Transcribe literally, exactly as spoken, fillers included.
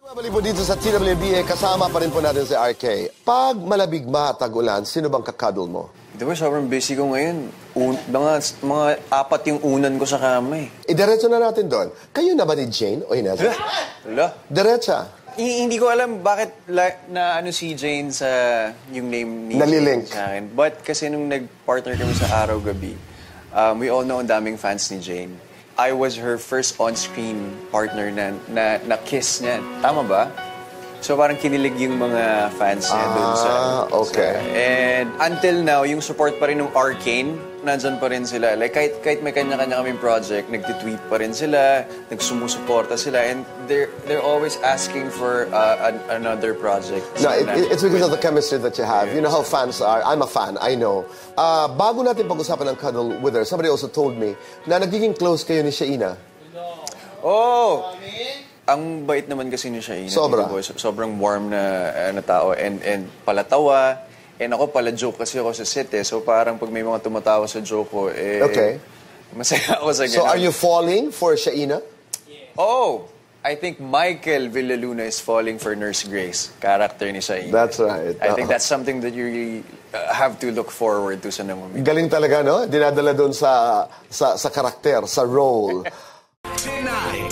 Babalik po dito sa T W B A, kasama pa rin po natin si R K. Pag malabig ma, tag-ulan, sino bang kakadol mo? Di ba, sobrang busy ko ngayon. Un mga, mga apat yung unan ko sa kama eh. Idiretso na natin doon. Kayo na ba ni Jane Oineza? Wala. Diretsa. I hindi ko alam bakit la na ano si Jane sa yung name ni Nalilink. Jane sa akin. But kasi nung nag-partner kami sa Araw-Gabi, um, we all know ang daming fans ni Jane. I was her first on-screen partner na, na, na kiss niya. Tama ba? So parang kinilig yung mga fans niya ah, dun sa... okay. Sa, and until now, yung support pa rin ng Arcane, nandyan pa rin sila. Like kahit, kahit may kanya-kanya kaming project, nag-tweet pa rin sila, nagsumusuporta sila, and they're, they're always asking for uh, an, another project. No, it, it's because of the chemistry that you have. You know how fans are. I'm a fan, I know. Uh, bago natin pag-usapan ng cuddle with her, somebody also told me na nagiging close kayo ni Shaina. Oh! Ang bait naman kasi ni Shaina. Sobra. Sobrang warm na, uh, na tao and, and palatawa. And ako pala joke kasi ako sa set eh. So parang pag may mga tumatawa sa joke ko, eh... Okay. Masaya ako sa ganun. So are you falling for Shaina? Yeah. Oh! I think Michael Villaluna is falling for Nurse Grace, character ni Shaina. That's right. I think that's something that you really uh, have to look forward to sa namumit. Galing talaga, no? Dinadala doon sa, sa, sa karakter, sa role. Tonight